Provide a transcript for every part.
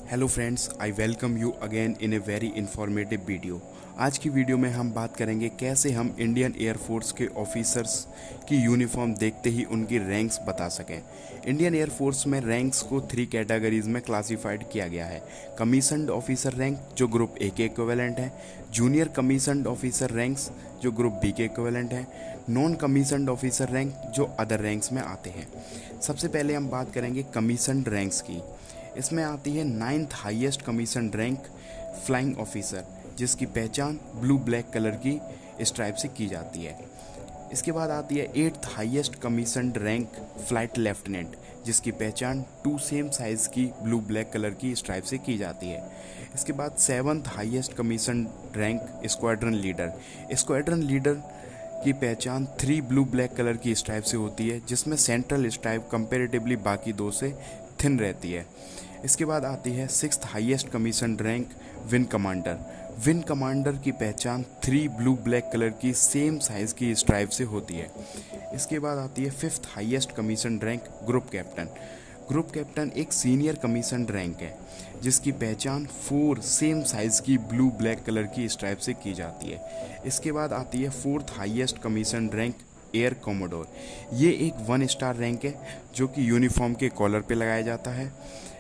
Hello friends, I welcome you again in a very informative video. आज की video में हम बात करेंगे कैसे हम इंडियन एयरफोर्स के ऑफिसर्स की यूनिफॉर्म देखते ही उनकी रैंक्स बता सकें। इंडियन एयरफोर्स में रैंक्स को 3 कैटेगरीज में क्लासिफाइड किया गया है। कमीशन्ड ऑफिसर रैंक जो ग्रुप ए के इक्विवेलेंट है, जूनियर कमीशन्ड ऑफिसर रैंक्स जो ग्रुप बी के इक्विवेलेंट है, नॉन कमीशन्ड ऑफिसर रैंक जो अदर रैंक्स में आते हैं। सबसे पहले हम बात करेंगे कमीशन्ड रैंक्स की। इसमें आती है 9th highest commission rank flying officer, जिसकी पहचान ब्लू ब्लैक कलर की स्ट्राइप से की जाती है। इसके बाद आती है 8th highest commission rank flight lieutenant, जिसकी पहचान 2 सेम साइज की ब्लू ब्लैक कलर की स्ट्राइप से की जाती है। इसके बाद 7th highest commission rank squadron leader. Squadron leader की पहचान 3 ब्लू ब्लैक कलर की स्ट्राइप से होती है, जिसमें सेंट्रल स्ट्राइप कंपैरेटिवली बाकी 2 से थिन रहती है। इसके बाद आती है 6th highest commission rank wing commander. Wing commander की पहचान 3 ब्लू ब्लैक कलर की सेम साइज की स्ट्राइप से होती है। इसके बाद आती है 5th highest commission rank group captain. Group captain एक सीनियर कमीशन रैंक है, जिसकी पहचान 4 सेम साइज की ब्लू ब्लैक कलर की स्ट्राइप से की जाती है। इसके बाद आती है 4th highest commission rank air commodore. ये एक 1 स्टार रैंक है जो कि यूनिफॉर्म के कॉलर पे लगाया जाता है।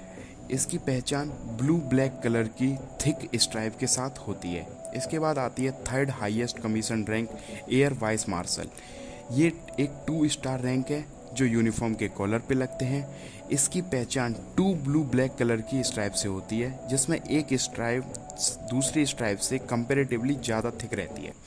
इसकी पहचान ब्लू ब्लैक कलर की थिक स्ट्राइप के साथ होती है। इसके बाद आती है 3rd highest commission rank air vice marshal. ये एक 2 स्टार रैंक है जो यूनिफॉर्म के कॉलर पे लगते हैं। इसकी पहचान 2 ब्लू ब्लैक कलर की स्ट्राइप से होती है, जिसमें एक स्ट्राइप दूसरी स्ट्राइप से कंपैरेटिवली ज़्यादा थिक रहती है।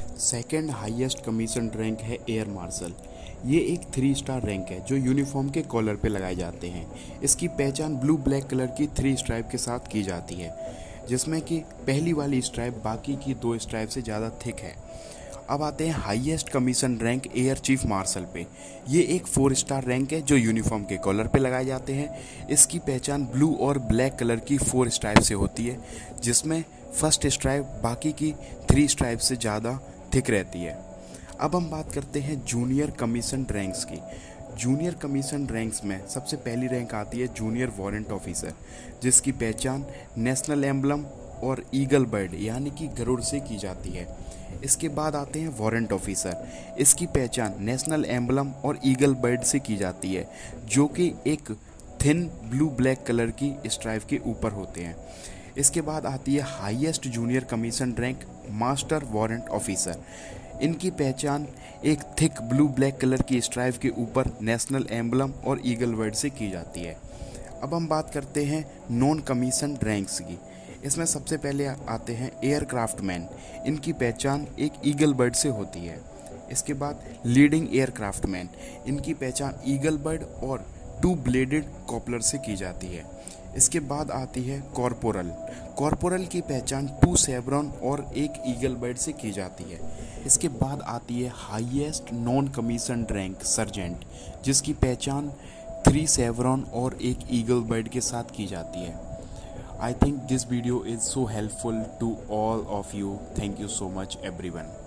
2nd हाईएस्ट कमीशन रैंक है एयर मार्शल। ये एक 3 स्टार रैंक है जो यूनिफॉर्म के कॉलर पे लगाए जाते हैं। इसकी पहचान ब्लू ब्लैक कलर की 3 स्ट्राइप के साथ की जाती है, जिसमें कि पहली वाली स्ट्राइप बाकी की 2 स्ट्राइप से ज़्यादा थिक है। अब आते हैं highest commission rank air chief marshal पे। ये एक 4 स्टार रैंक है जो यूनिफॉर्म के कॉलर पे लगाए जाते हैं। इसकी पहचान ब्लू और ब्लैक कलर की 4 स्ट्राइप से होती है, जिसमें फर्स्ट स्ट्राइप बाकी की 3 स्ट्राइप से ज़्यादा थिक रहती है। अब हम बात करते हैं जूनियर कमीशन रैंक्स की। जूनियर कमीशन रैंक्स में सबसे पहली रैंक आती है जूनियर वारंट ऑफिसर, जिसकी पहचान नेशनल एम्बलम और ईगल बर्ड यानी कि गरुड़ से की जाती है। इसके बाद आते हैं वारंट ऑफिसर। इसकी पहचान नेशनल एम्बलम और ईगल बर्ड से की जाती है, जो कि एक थिन ब्लू ब्लैक कलर की स्ट्राइप के ऊपर होते हैं। इसके बाद आती है highest junior commission rank master warrant officer. इनकी पहचान एक थिक ब्लू ब्लैक कलर की स्ट्राइप के ऊपर नेशनल एम्बलम और ईगल बर्ड से की जाती है। अब हम बात करते हैं नॉन कमीशन रैंक्स की। इसमें सबसे पहले आते हैं एयरक्राफ्ट मैन। इनकी पहचान एक ईगल बर्ड से होती है। इसके बाद लीडिंग एयरक्राफ्ट मैन। इनकी पहचान ईगल बर्ड और 2 ब्लेडेड कॉपलर से की जाती है। इसके बाद आती है कॉर्पोरल। कॉर्पोरल की पहचान 2 सेवरॉन और एक ईगल बर्ड से की जाती है। इसके बाद आती है highest non commission rank sergeant, जिसकी पहचान 3 सेवरॉन और एक ईगल बर्ड के साथ की जाती है। I think this video is so helpful to all of you. Thank you so much everyone.